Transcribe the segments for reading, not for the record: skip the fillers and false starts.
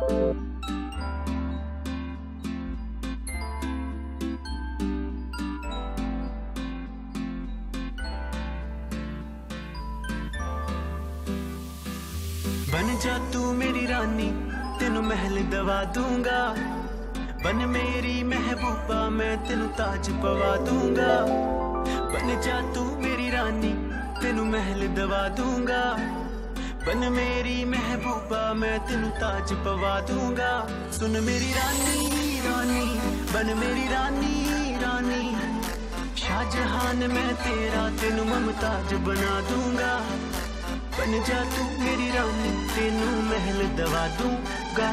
बन जा तू मेरी रानी, तेनू महल दवा दूंगा। बन मेरी महबूबा, मैं तेनू ताज पवा दूंगा। बन जा तू मेरी रानी, तेनू महल दवा दूंगा। बन मेरी महबूबा, मैं तेनू ताज पवा दूंगा। सुन मेरी रानी रानी, बन मेरी रानी रानी। शाहजहान मैं तेरा, तेनू मुमताज बना दूंगा। बन जा तू मेरी रानी, तेनू महल दवा दूंगा।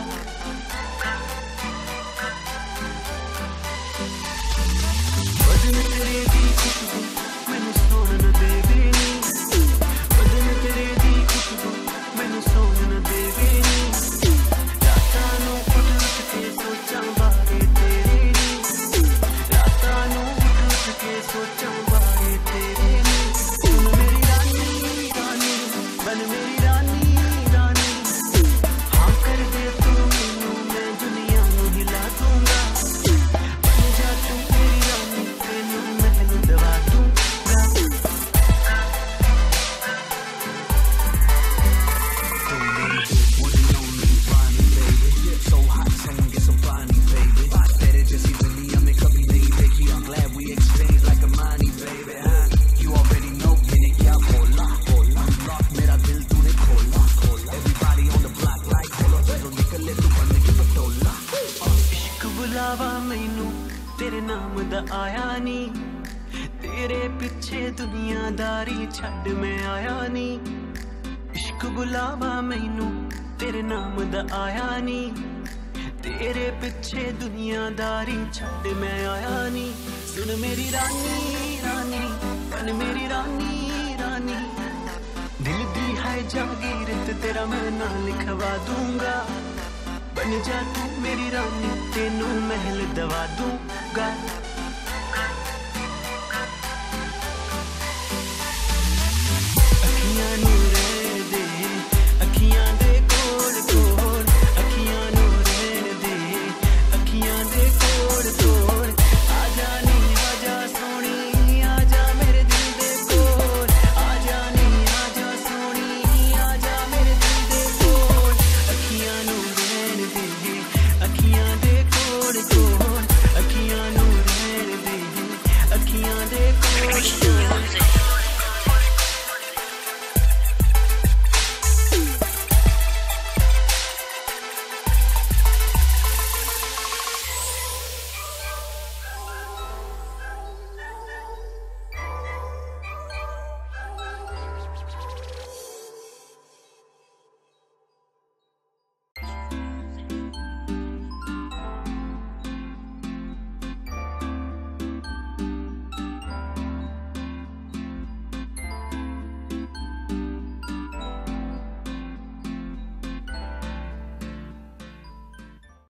बदन तेरे दी खुशबू मैनू सोन न देवे नी। बदन तेरे दी खुशबू मैनू सोन न देवे नी। रातां नूं उठ उठ के सोचां बारे तेरे नी। रातां नूं उठ उठ के सोचां बारे तेरे नी। सुन मेरी रानी रानी, बन मेरी रानी रानी। हाँ कर दे तू मैनू, मैं दुनिया नूं हिला दूंगा। बन जा तू मेरी रानी, तेनू महल दवा दूंगा। बुलावा मैनू तेरे नाम दा आया नी। तेरे पिछे दुनियादारी छड़ मैं आया नी। इश्क बुलावा मैनू तेरे नाम दा आया नी। तेरे पिछे दुनियादारी छड़ मैं आया नी। सुन मेरी रानी रानी, बन मेरी रानी रानी। दिल दी है जागीरत तेरा मैं ना लिखवा दूंगा। बन जा तू मेरी रानी, तेनू महल दवा दूंगा।